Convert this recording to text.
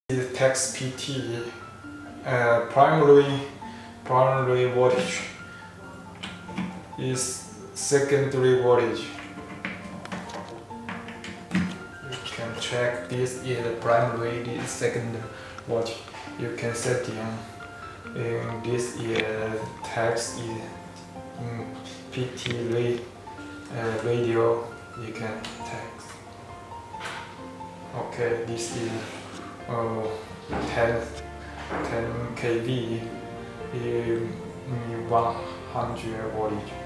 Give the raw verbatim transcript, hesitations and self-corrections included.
Is text P T uh, primary primary voltage is secondary voltage. You can check this is the primary, this is secondary voltage. You can set in, in this is text is in P T uh, radio. You can text. Okay, this is uh, ten K V in one hundred voltage.